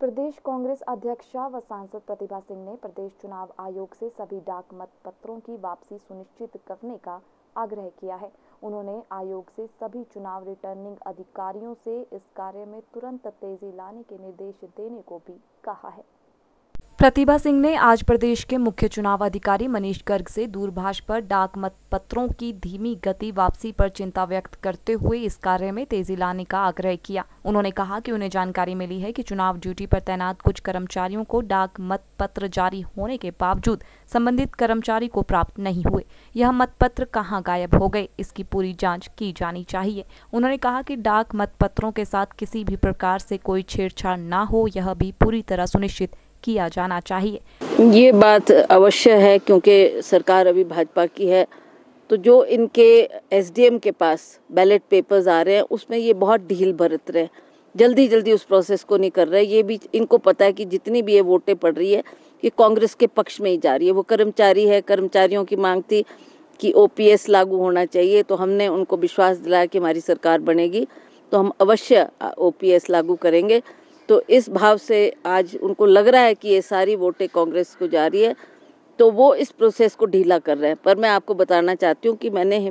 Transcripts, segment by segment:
प्रदेश कांग्रेस अध्यक्षा व सांसद प्रतिभा सिंह ने प्रदेश चुनाव आयोग से सभी डाक मत पत्रों की वापसी सुनिश्चित करने का आग्रह किया है। उन्होंने आयोग से सभी चुनाव रिटर्निंग अधिकारियों से इस कार्य में तुरंत तेजी लाने के निर्देश देने को भी कहा है। प्रतिभा सिंह ने आज प्रदेश के मुख्य चुनाव अधिकारी मनीष गर्ग से दूरभाष पर डाक मत पत्रों की धीमी गति वापसी पर चिंता व्यक्त करते हुए इस कार्य में तेजी लाने का आग्रह किया। उन्होंने कहा कि उन्हें जानकारी मिली है कि चुनाव ड्यूटी पर तैनात कुछ कर्मचारियों को डाक मत पत्र जारी होने के बावजूद संबंधित कर्मचारी को प्राप्त नहीं हुए। यह मत पत्र कहां गायब हो गए, इसकी पूरी जांच की जानी चाहिए। उन्होंने कहा कि डाक मत पत्रों के साथ किसी भी प्रकार से कोई छेड़छाड़ न हो, यह भी पूरी तरह सुनिश्चित किया जाना चाहिए। ये बात अवश्य है क्योंकि सरकार अभी भाजपा की है, तो जो इनके एसडीएम के पास बैलेट पेपर्स आ रहे हैं उसमें ये बहुत ढील बरत रहे हैं, जल्दी उस प्रोसेस को नहीं कर रहे। ये भी इनको पता है कि जितनी भी ये वोटें पड़ रही है ये कांग्रेस के पक्ष में ही जा रही है। वो कर्मचारी है, कर्मचारियों की मांग थी कि ओपीएस लागू होना चाहिए, तो हमने उनको विश्वास दिलाया कि हमारी सरकार बनेगी तो हम अवश्य ओपीएस लागू करेंगे। तो इस भाव से आज उनको लग रहा है कि ये सारी वोटें कांग्रेस को जा रही है, तो वो इस प्रोसेस को ढीला कर रहे हैं। पर मैं आपको बताना चाहती हूँ कि मैंने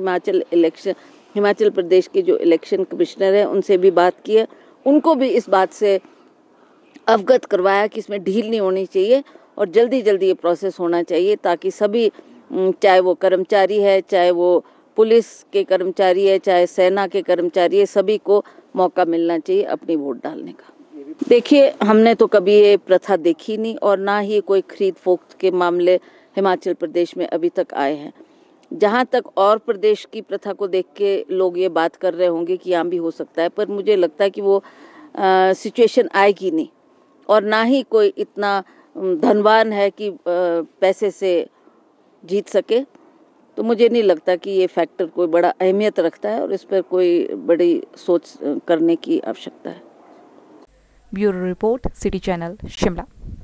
हिमाचल प्रदेश के जो इलेक्शन कमिश्नर हैं उनसे भी बात की है, उनको भी इस बात से अवगत करवाया कि इसमें ढील नहीं होनी चाहिए और जल्दी ये प्रोसेस होना चाहिए, ताकि सभी, चाहे वो कर्मचारी है, चाहे वो पुलिस के कर्मचारी है, चाहे सेना के कर्मचारी है, सभी को मौका मिलना चाहिए अपनी वोट डालने का। देखिए, हमने तो कभी ये प्रथा देखी नहीं और ना ही कोई खरीद फोक्त के मामले हिमाचल प्रदेश में अभी तक आए हैं। जहाँ तक और प्रदेश की प्रथा को देख के लोग ये बात कर रहे होंगे कि यहाँ भी हो सकता है, पर मुझे लगता है कि वो सिचुएशन आएगी नहीं और ना ही कोई इतना धनवान है कि पैसे से जीत सके। तो मुझे नहीं लगता कि ये फैक्टर कोई बड़ा अहमियत रखता है और इस पर कोई बड़ी सोच करने की आवश्यकता है। Bureau report, city channel, Shimla.